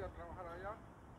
a trabajar allá.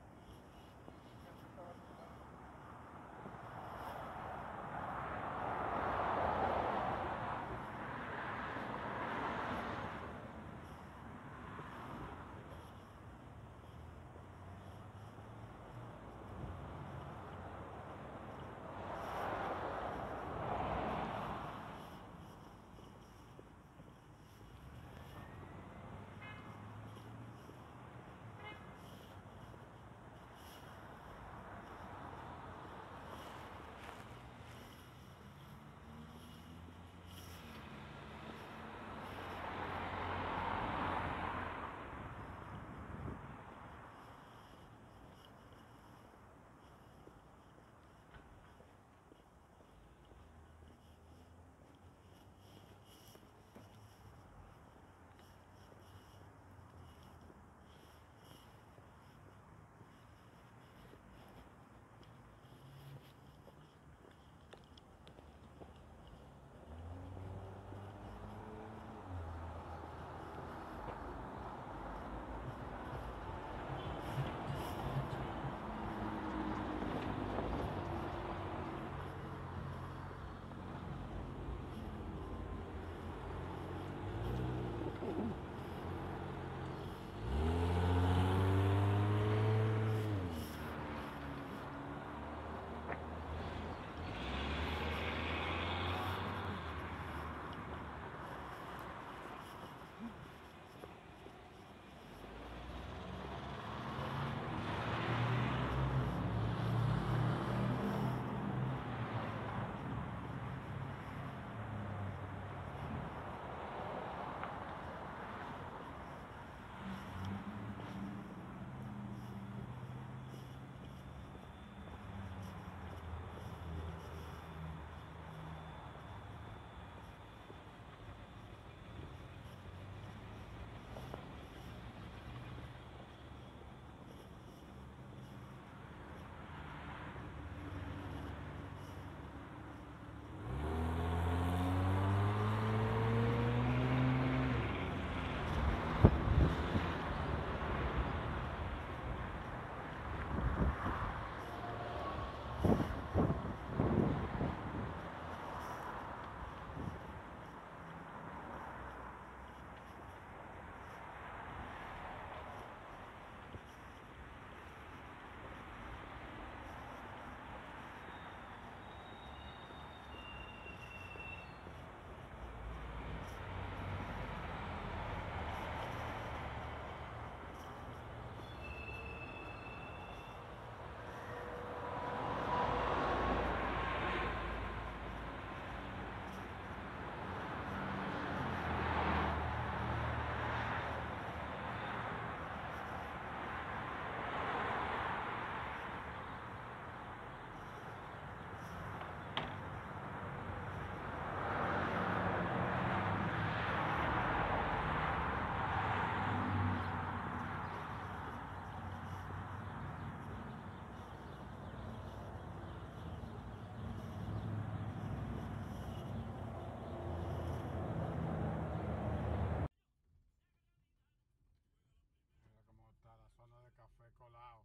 Zona de Café Colado,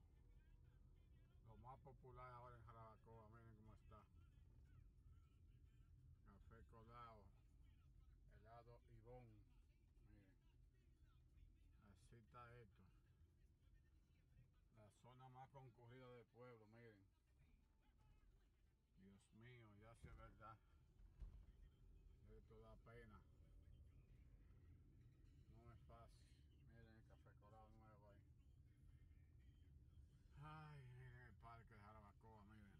lo más popular ahora en Jarabacoa. Miren cómo está. Café Colado, helado Ibón. Miren, así está esto. La zona más concurrida del pueblo, miren. Dios mío, ya sí es verdad. Esto da pena. No es fácil. Miren el Café Colado nuevo ahí. Ay, miren el parque de Jarabacoa, miren.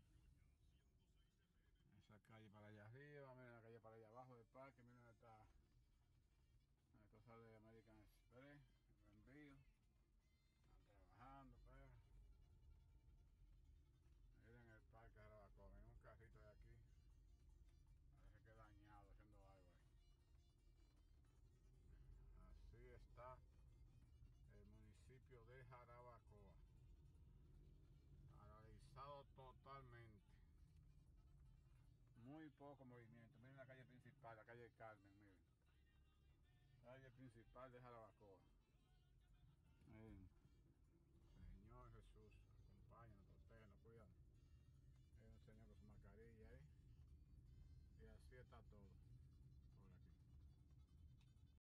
Esa calle para allá arriba, miren la calle para allá abajo del parque, miren esta la cosa de American Express, el envío. Están trabajando, pero miren el parque de Jarabacoa, miren un carrito de aquí. Parece que dañado haciendo algo ahí. Así está el municipio de Jarabacoa. Paralizado totalmente. Muy poco movimiento. Miren la calle principal, la calle Carmen, miren. Calle principal de Jarabacoa.